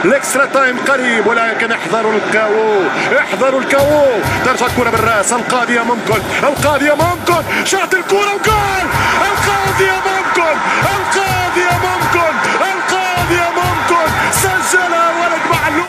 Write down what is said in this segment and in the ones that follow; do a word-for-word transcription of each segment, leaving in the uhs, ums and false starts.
الاكسترا تايم قريب، ولكن احذروا الكاو، احذروا الكاو. ترجع الكرة بالراس، القاضية ممكن، القاضية ممكن، شاط الكرة وجول. القاضية ممكن، القاضية ممكن، القاضية ممكن، سجلها ولد معلول.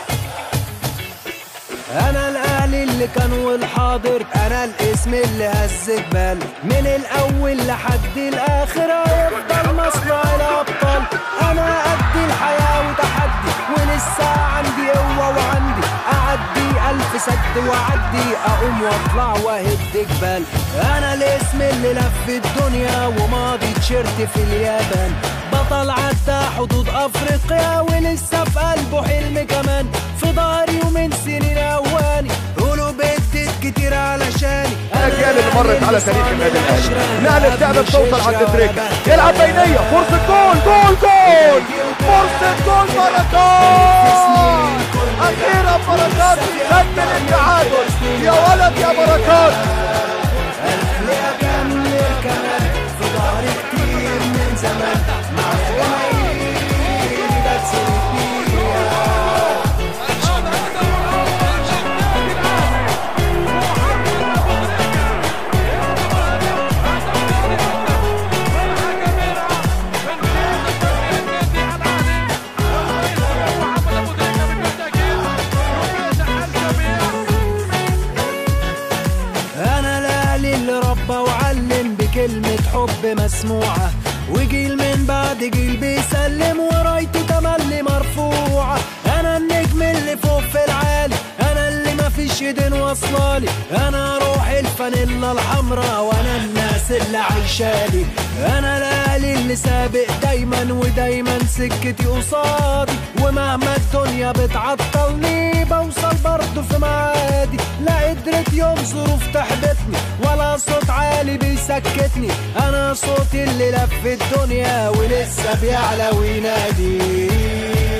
انا الاهلي اللي كان والحاضر، انا الاسم اللي هز جبال، من الاول لحد الاخر هيفضل مصنع الابطال. انا قد الحياه وتحدي، ولسه عندي قوه وعندي اعدي الف سد واعدي، اقوم واطلع واهد جبال. انا الاسم اللي لف الدنيا وماضي تيشيرت في اليابان، بطل عدى حدود افريقيا ولسه في قلبه حلم كمان. في ظهري ومن سنين اواني قولوا بدت كتير علشاني. الاجيال اللي مرت على تاريخ النادي الاهلي، نقلة لعبة بتوصل عند تريكة، يلعب بينية، فرصة جول جول جول، فرصة جول بركات. أخيرا بركات سجل التعادل، يا ولد يا بركات. كمان في ظهري كتير من زمان، مع الجماهير بتسند بيها. وعلم بكلمة حب مسموعة، وجيل من بعد جيل بيسلم ورايته تملي مرفوعة. أنا النجم اللي فوق في العالي، أنا اللي مفيش ايدين واصلالي، أنا روح الفانيلا الحمراء وأنا الناس اللي عايشالي. أنا الأهلي اللي سابق دايما ودايما سكتي قصادي، ومهما الدنيا بتعطلني بوصل برضه في معادي. لا قدرت يوم ظروف تحبطني ولا صوت عالي بيسكتني، أنا صوتي اللي لف الدنيا ولسه بيعلى وينادي.